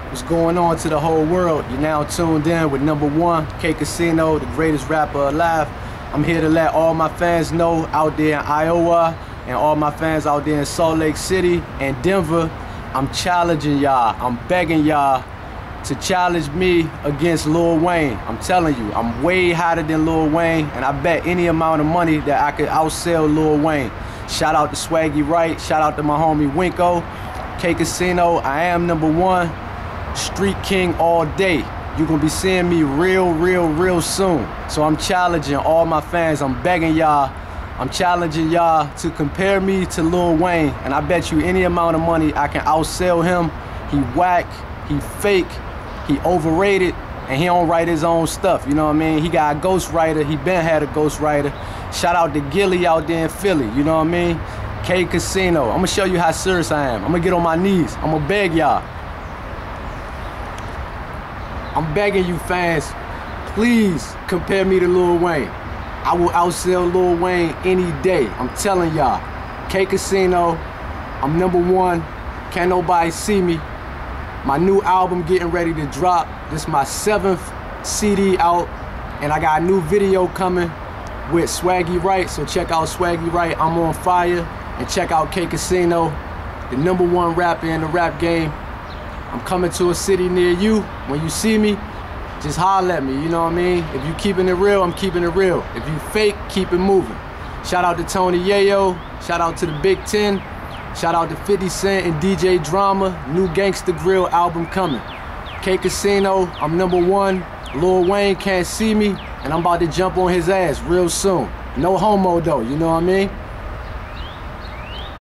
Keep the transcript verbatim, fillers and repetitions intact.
What's going on to the whole world? You're now tuned in with number one, K Casino, the greatest rapper alive. I'm here to let all my fans know out there in Iowa and all my fans out there in Salt Lake City and Denver, I'm challenging y'all, I'm begging y'all to challenge me against Lil Wayne. I'm telling you, I'm way hotter than Lil Wayne, and I bet any amount of money that I could outsell Lil Wayne. Shout out to Swaggy Wright, shout out to my homie Winko. K Casino, I am number one. Street King all day. You're gonna be seeing me real, real, real soon. So I'm challenging all my fans, I'm begging y'all, I'm challenging y'all to compare me to Lil Wayne, and I bet you any amount of money I can outsell him. He whack, he fake, he overrated, and he don't write his own stuff, you know what I mean? He got a ghostwriter, he been had a ghostwriter. Shout out to Gilly out there in Philly, you know what I mean? K Casino, I'm gonna show you how serious I am. I'm gonna get on my knees, I'm gonna beg y'all. I'm begging you fans, please compare me to Lil Wayne. I will outsell Lil Wayne any day. I'm telling y'all. K Casino, I'm number one. Can't nobody see me. My new album getting ready to drop. This is my seventh C D out, and I got a new video coming with Swaggy Wright. So check out Swaggy Wright, I'm on fire. And check out K Casino, the number one rapper in the rap game. I'm coming to a city near you. When you see me, just holler at me, you know what I mean? If you keeping it real, I'm keeping it real. If you fake, keep it moving. Shout out to Tony Yayo, shout out to the Big Ten, shout out to fifty Cent and D J Drama, new Gangsta Grill album coming. K Casino, I'm number one. Lil Wayne can't see me, and I'm about to jump on his ass real soon. No homo though, you know what I mean?